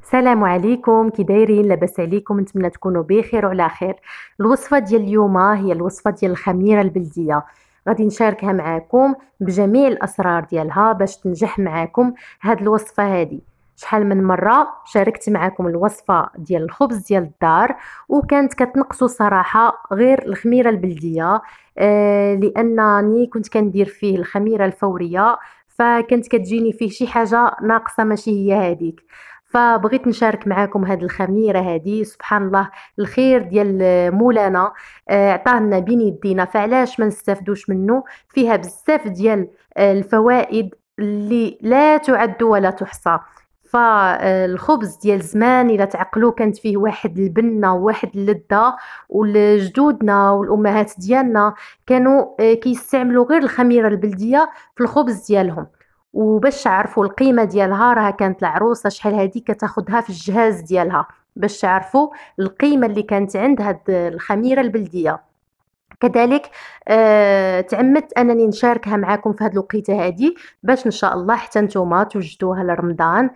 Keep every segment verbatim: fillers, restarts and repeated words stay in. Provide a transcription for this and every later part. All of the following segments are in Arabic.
السلام عليكم، كي دايرين؟ لاباس عليكم؟ نتمنى تكونوا بخير وعلى خير. الوصفه ديال اليوم هي الوصفه ديال الخميره البلديه. غادي نشاركها معكم بجميع الاسرار ديالها باش تنجح معكم هاد الوصفه هادي. شحال من مره شاركت معكم الوصفه ديال الخبز ديال الدار وكانت كتنقصوا صراحه غير الخميره البلديه. آه لانني كنت كندير فيه الخميره الفوريه، فكانت كتجيني فيه شي حاجه ناقصه ماشي هي هذيك. فبغيت نشارك معاكم هاد الخميره هادي. سبحان الله، الخير ديال مولانا آه، عطاه لنا بين يدينا، فعلاش ما نستافدوش منه؟ فيها بزاف ديال آه، الفوائد اللي لا تعد ولا تحصى. فالخبز ديال زمان الا تعقلوا كانت فيه واحد البنه وواحد اللذه، والجدودنا والامهات ديالنا كانوا آه، كيستعملوا غير الخميره البلديه في الخبز ديالهم. وباش تعرفوا القيمة ديالها، راها كانت العروسة شحال هادي كتاخدها في الجهاز ديالها، باش تعرفوا القيمة اللي كانت عند هاد الخميرة البلدية. كذلك آه تعمدت انني نشاركها معكم في هاد الوقيته هادي باش ان شاء الله حتى نتوما توجدوها لرمضان.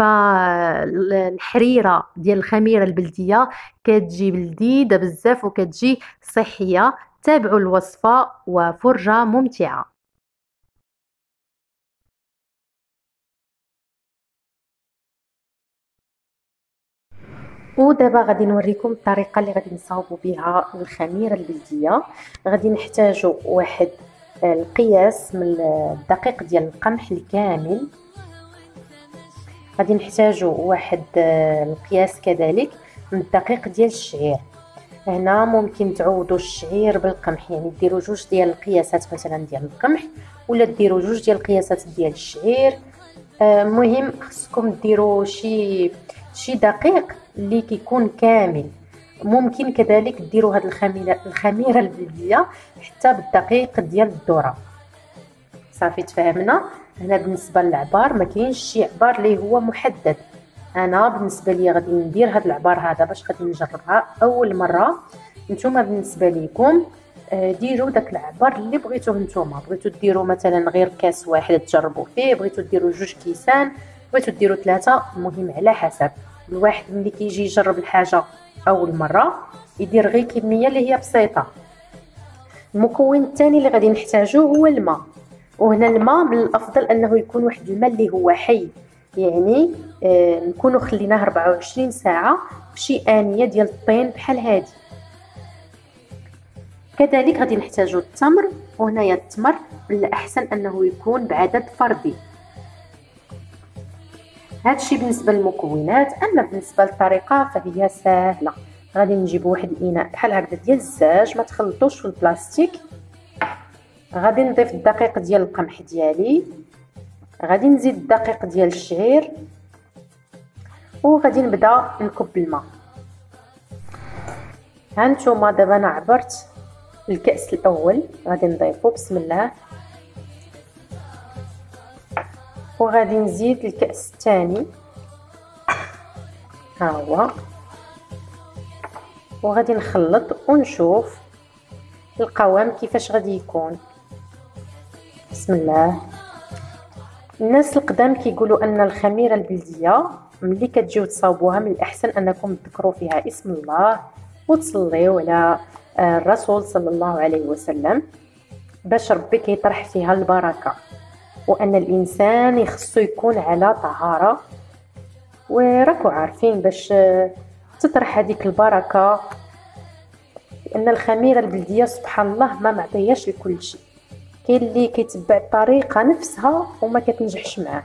فالحريره ديال الخميره البلديه كتجي لذيذه بزاف وكتجي صحيه. تابعوا الوصفه وفرجه ممتعه. ودابا غادي نوريكم الطريقه اللي غادي نصاوبوا بها الخميره البلديه. غادي نحتاجوا واحد آه، القياس من الدقيق ديال القمح الكامل. غادي نحتاجوا واحد آه، القياس كذلك من الدقيق ديال الشعير. هنا ممكن تعوضوا الشعير بالقمح، يعني ديروا جوج ديال القياسات مثلا ديال القمح، ولا ديروا جوج ديال القياسات ديال الشعير. المهم خصكم ديروا شي شي دقيق اللي كيكون كامل. ممكن كذلك ديروا هاد الخميره الخميره البلديه حتى بالدقيق ديال الذره. صافي تفهمنا. هنا بالنسبه للعبار ما كاينش شي عبار اللي هو محدد. انا بالنسبه لي غادي ندير هاد العبار هذا باش غادي نجربها اول مره. نتوما بالنسبه ليكم ديروا داك العبار اللي بغيتوه. نتوما بغيتو ديروا مثلا غير كاس واحد تجربوا فيه، بغيتو ديروا جوج كيسان، بغيتو ديروا ثلاثه، المهم على حسب. الواحد ملي كيجي يجرب الحاجه اول مره يدير غير كميه اللي هي بسيطه. المكون الثاني اللي غادي نحتاجوه هو الماء. وهنا الماء من الافضل انه يكون واحد الماء اللي هو حي، يعني آه نكونوا خليناه أربعة وعشرين ساعه في شي انيه ديال الطين بحال هادي. كذلك غادي نحتاجو التمر، وهنايا التمر من الاحسن انه يكون بعدد فردي. هادشي بالنسبه للمكونات. اما بالنسبه للطريقه فهي سهله. غادي نجيب واحد الاناء بحال هكذا ديال الزاج، ما تخلطوش في البلاستيك. غادي نضيف الدقيق ديال القمح ديالي، غادي نزيد الدقيق ديال الشعير، وغادي نبدا نكب الماء. هانتوما دابا انا عبرت الكأس الأول، غادي نضيفو بسم الله، وغادي نزيد الكأس الثاني ها هو، وغادي نخلط ونشوف القوام كيفاش غادي يكون. بسم الله. الناس القدام كيقولوا ان الخميره البلديه ملي كتجيو تصاوبوها من الاحسن انكم تذكروا فيها اسم الله وتصليوا على الرسول صلى الله عليه وسلم باش ربي كيطرح فيها البركه، وان الانسان يخصو يكون على طهاره. وراكو عارفين باش تطرح هذيك البركه، لان الخميره البلديه سبحان الله ما معطياش لكل شيء. كاين اللي كيتبع الطريقه نفسها وما كتنجحش معاه.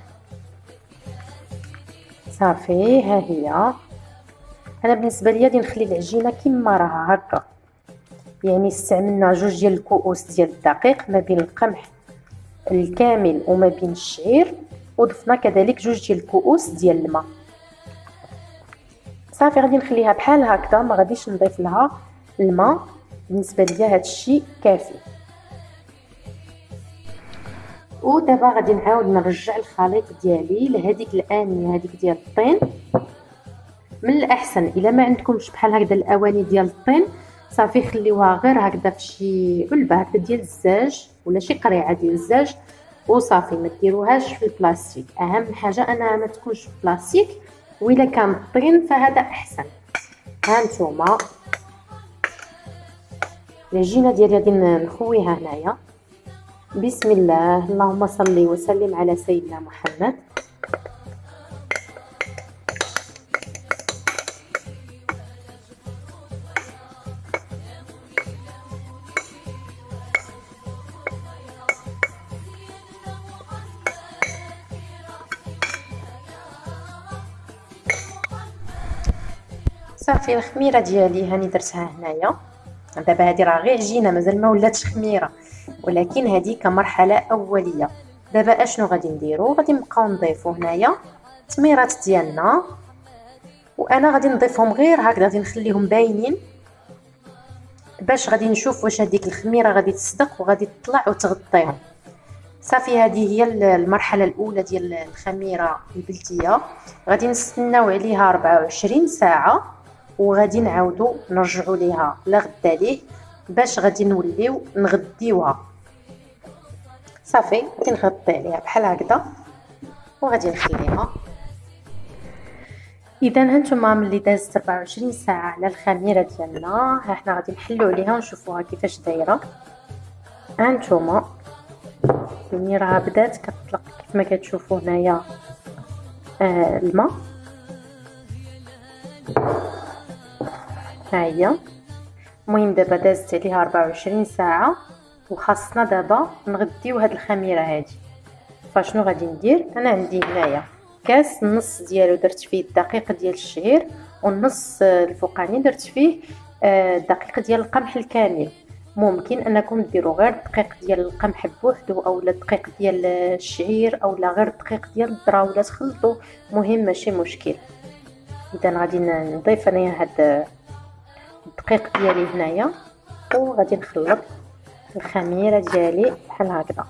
صافي ها هي. انا بالنسبه ليا غادي نخلي العجينه كما راها هكا، يعني استعملنا جوج ديال الكؤوس ديال الدقيق ما بين القمح الكامل وما بين الشعير، وضفنا كذلك جوج ديال الكؤوس ديال الماء. صافي غادي نخليها بحال هكذا، ما غاديش نضيف لها الماء. بالنسبه ليا هذا الشيء كافي. ودابا غادي نعاود نرجع الخليط ديالي لهذيك الانيه هذيك ديال الطين. من الاحسن الا ما عندكمش بحال هكذا الاواني ديال الطين، صافي خليوها غير هكذا في شي علبه هكذا ديال الزاج ولا شي قريعه ديال الزاج وصافي. ما ديروهاش في البلاستيك، اهم حاجه انها ما تكونش في البلاستيك وإلا كان طين فهذا احسن. ها نتوما العجينه ديالي غادي نخويها هنايا. بسم الله، اللهم صل وسلم على سيدنا محمد. صافي الخميره ديالي هاني درتها هنايا. دابا هذه راه غير عجينه مازال ما ولاتش خميره، ولكن هذه كمرحله اوليه. دابا اشنو غادي نديرو؟ غادي نبقاو نضيفو هنايا التميرات ديالنا، وانا غادي نضيفهم غير هكذا، غادي نخليهم باينين باش غادي نشوف واش هذيك الخميره غادي تصدق وغادي تطلع وتغطيهم. صافي هذه هي المرحله الاولى ديال الخميره البلديه. غادي نستناو عليها أربعة وعشرين ساعه وغادي نعاودو نرجعوا ليها لغدا ليه باش غادي نوليو نغديوها. صافي غادي نغطي عليها بحال هكذا وغادي نخليها. اذا هانتوما ملي دازت أربعة وعشرين ساعه على الخميره ديالنا، ها حنا غادي نحلو عليها ونشوفوها كيفاش دايره. هانتوما ملي راه بدات كتطلق كيف ما كتشوفوا هنايا آه الماء، ها هي. المهم دابا دازت عليها أربعة وعشرين ساعه وخاصنا دابا نغديو هاد الخميره هادي. فشنو غادي ندير؟ انا عندي هنايا كاس، النص ديالو درت فيه الدقيق ديال الشعير والنص الفوقاني درت فيه الدقيق ديال القمح الكامل. ممكن انكم ديروا غير الدقيق ديال القمح بوحدو او الدقيق ديال الشعير او لا غير الدقيق ديال الذره ولا تخلطوا، مهم ماشي مشكل. اذا غادي نضيف انايا هاد الدقيق ديالي هنايا وغادي نخلط الخميره ديالي بحال هكذا.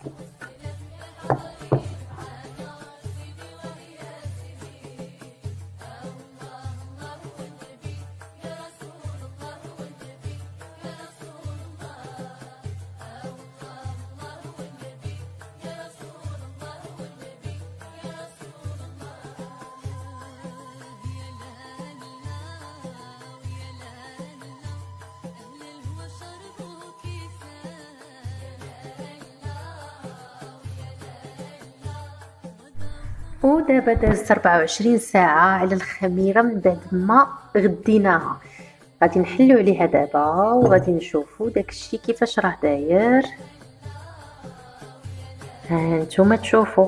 ودابا دازت أربعة وعشرين ساعه على الخميره من بعد ما غديناها. غادي نحلو عليها دابا وغادي نشوفوا داكشي كيفاش راه داير. ها نتوما تشوفوا.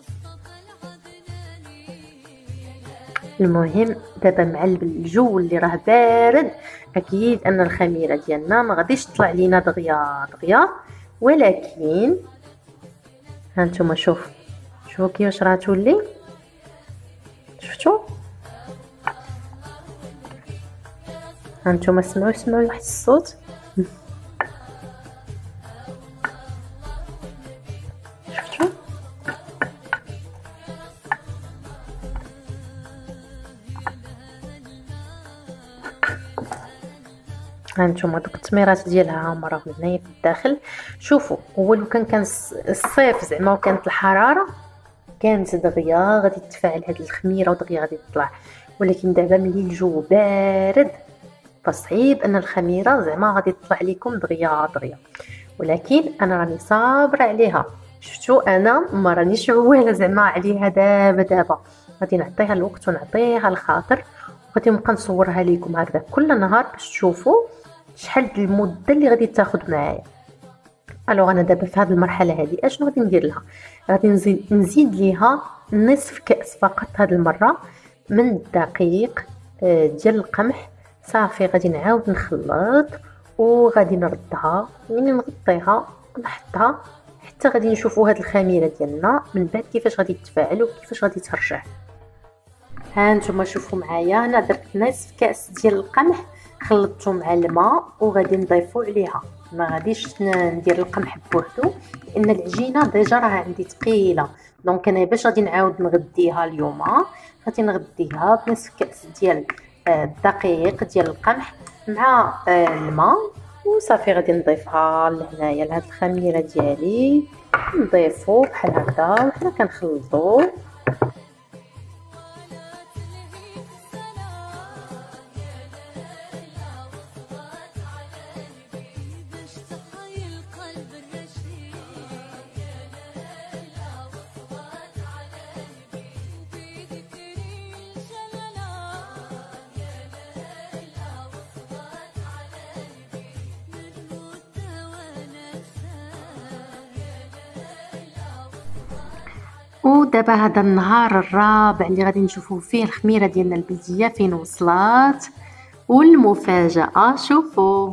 المهم دابا مع الجو اللي راه بارد اكيد ان الخميره ديالنا ما غاديش تطلع لينا دغيا دغيا، ولكن ها نتوما شوف شوفوا كيفاش راه تولي. شفتوا؟ هانتوما سمعوا سمعوا واحد الصوت. شفتوا؟ هانتوما دوك التميرات ديالها هما راهم هنايا في الداخل. شوفوا هو لو كان كان الصيف زعما وكانت الحراره كانت دغيا غادي تتفاعل هاد الخميره ودغيا غادي تطلع، ولكن دابا ملي الجو بارد فصعيب ان الخميره زعما غادي تطلع لكم دغيا دغيا، ولكن انا راني صابره عليها. شفتوا انا ما رانيش عواله زعما عليها دابا دابا، غادي نعطيها الوقت ونعطيها الخاطر، وغادي نبقى نصورها لكم هكذا كل نهار باش تشوفوا شحال المده اللي غادي تاخذ معايا. الوغ انا دابا في هذه المرحله هذه اشنو غادي ندير لها؟ غادي نزيد نزيد ليها نصف كاس فقط هذه المره من الدقيق ديال القمح. صافي غادي نعاود نخلط وغادي نردها، منين نغطيها ونحطها حتى غادي نشوفوا هذه الخميره ديالنا من بعد كيفاش غادي تتفاعل وكيفاش غادي ترجع. ها نتوما شوفوا معايا، انا درت نصف كاس ديال القمح خلطته مع الماء وغادي نضيفو عليها. ما غاديش ندير القمح بوحدو لان العجينه ديجا راه عندي ثقيله، دونك انا باش غادي نعاود نغديها اليوم غادي نغديها بنصف كاس ديال الدقيق ديال القمح مع الماء وصافي. غادي نضيفها لهنايا لهاد الخميره ديالي، نضيفو بحال هكذا وحنا كنخلطو. ودابا هذا النهار الرابع اللي غادي نشوفوا فيه الخميره ديالنا البلديه فين وصلات. والمفاجاه شوفوا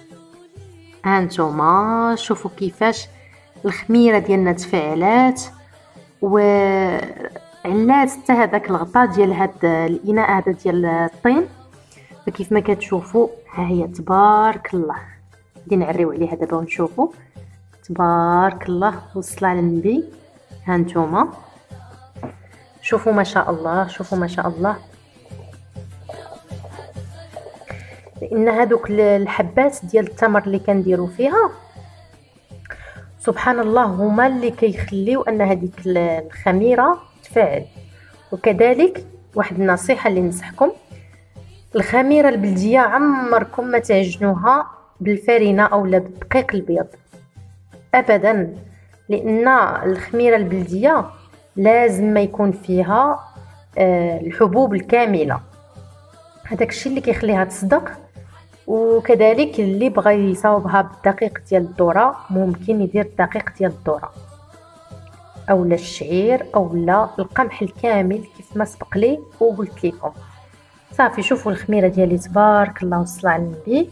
هانتوما، شوفوا كيفاش الخميره ديالنا تفاعلات وعلات حتى هذاك الغطاء ديال هاد الاناء هذا ديال الطين. فكيف ما كتشوفوا ها هي تبارك الله. غادي نعريو عليها دابا ونشوفوا تبارك الله وصل على النبي. هانتوما شوفوا ما شاء الله، شوفوا ما شاء الله، لان هذوك الحبات ديال التمر اللي كنديروا فيها سبحان الله هما اللي كيخليو ان هذيك الخميره تفاعل. وكذلك واحد النصيحه اللي ننصحكم، الخميره البلديه عمركم ما تعجنوها بالفرينه اولا بالدقيق البيض ابدا، لان الخميره البلديه لازم ما يكون فيها آه الحبوب الكامله، هذاك الشيء اللي كيخليها تصدق. وكذلك اللي بغى يصاوبها بالدقيق ديال الذره ممكن يدير الدقيق ديال الذره اولا الشعير اولا القمح الكامل كيف ما سبق لي وقلت لكم. صافي شوفوا الخميره ديالي تبارك الله وصل على النبي.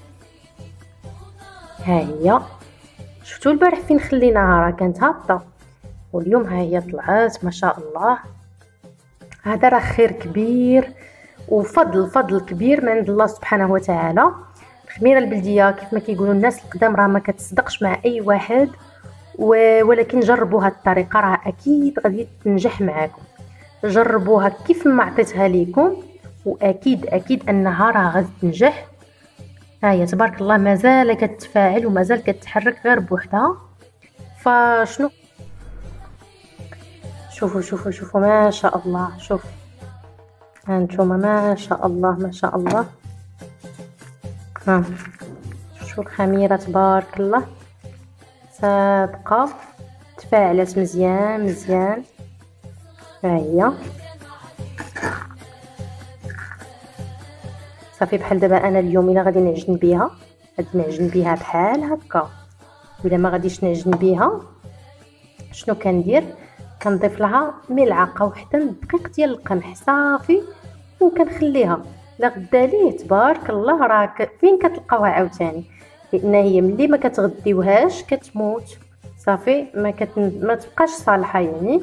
ها هي شفتوا البارح فين خليناها راه كانت هابطه، واليوم ها هي طلعت ما شاء الله. هذا راه خير كبير وفضل فضل كبير من عند الله سبحانه وتعالى. الخميره البلديه كيف ما كيقولوا الناس القدام راه ما كتصدقش مع اي واحد، ولكن جربوا هذه الطريقه راه اكيد غادي تنجح معاكم. جربوها كيف ما عطيتها لكم واكيد اكيد انها راه غادي تنجح. ها هي تبارك الله مازال كتفاعل ومازال كتحرك غير بوحدها. فشنو شوفوا شوفوا شوفوا ما شاء الله. شوف هانتوما ما شاء الله ما شاء الله. ها شوفوا الخميره تبارك الله صادقه تفاعلت مزيان مزيان. ها هي صافي بحال دابا انا اليوم الا غادي نعجن بها غادي نعجن بها بحال هكا، ولا ما غاديش نعجن بها شنو كندير؟ كنضيف لها ملعقه وحده من الدقيق ديال القمح صافي وكنخليها لغدا ليه تبارك الله. راه فين كتلقاوها عاوتاني؟ لان هي ملي ما كتغديوهاش كتموت صافي ما كت... ما تبقاش صالحه يعني.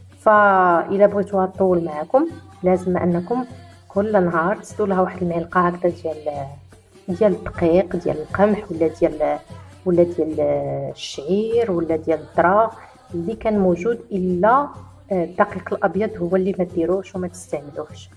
فاذا بغيتوها تطول معكم لازم انكم كل نهار تزيدوا لها واحد المعلقه هكذا ديال ديال الدقيق ديال القمح ولا ديال ولا ديال الشعير ولا ديال الذره اللي كان موجود، الا الدقيق الابيض هو اللي ما ديروش وما تستعملوش.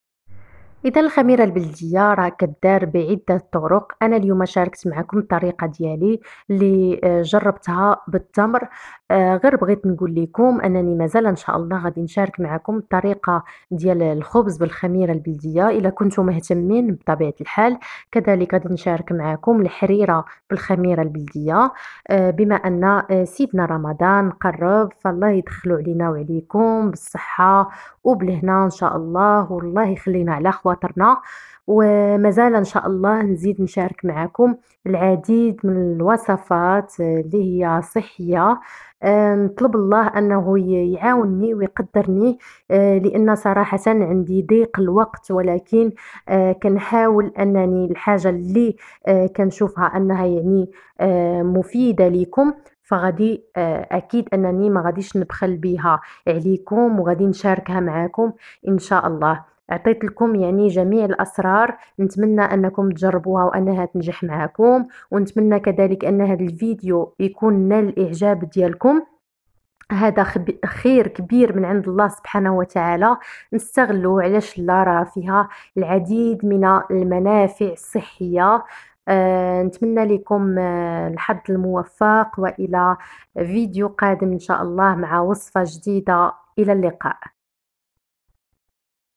اذا الخميره البلديه راه كدار بعده طرق. انا اليوم شاركت معكم الطريقه ديالي اللي جربتها بالتمر. غير بغيت نقول لكم انني مازال ان شاء الله غادي نشارك معكم الطريقه ديال الخبز بالخميره البلديه الا كنتم مهتمين بطبيعه الحال. كذلك غادي نشارك معكم الحريره بالخميره البلديه، بما ان سيدنا رمضان قرب فالله يدخلوا علينا وعليكم بالصحه وبالهنا ان شاء الله، والله يخلينا على خواطرنا. ومازال ان شاء الله نزيد نشارك معكم العديد من الوصفات اللي هي صحيه. نطلب الله انه يعاونني ويقدرني، لان صراحه عندي ضيق الوقت، ولكن كنحاول انني الحاجه اللي كنشوفها انها يعني مفيده لكم فغادي اكيد انني ما غاديش نبخل بها عليكم وغادي نشاركها معكم ان شاء الله. عطيت لكم يعني جميع الاسرار، نتمنى انكم تجربوها وانها تنجح معكم، ونتمنى كذلك ان هذا الفيديو يكون نال الاعجاب ديالكم. هذا خير كبير من عند الله سبحانه وتعالى نستغلوه، علاش لا راه فيها العديد من المنافع الصحيه. أه نتمنى لكم أه الحظ الموفق، والى فيديو قادم ان شاء الله مع وصفه جديده. الى اللقاء.